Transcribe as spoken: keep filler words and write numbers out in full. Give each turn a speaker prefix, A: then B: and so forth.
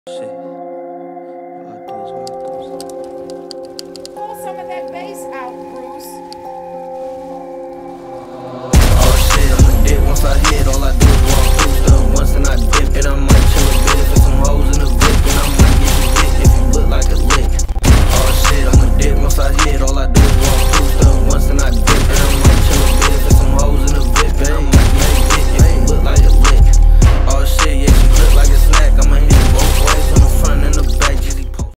A: Shit. All I do is walk through.
B: Pull some of that bass out, Bruce.
A: Oh shit, I'm a dick once I hit. All I do is walk through stuff once and I dip it. I'm